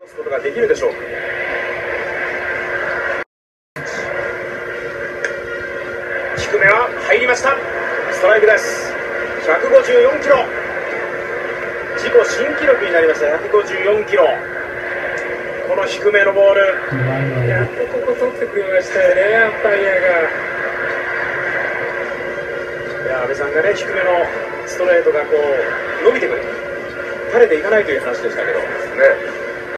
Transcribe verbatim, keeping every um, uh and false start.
すことができるでしょうか。低めは入りました。ストライクです。ひゃくごじゅうよんキロ、自己新記録になりました。ひゃくごじゅうよんキロ、この低めのボール、やっとここ取ってくれましたよね、アンパイアが。いや、安倍さんがね、低めのストレートがこう伸びてくる、垂れていかないという話でしたけどね。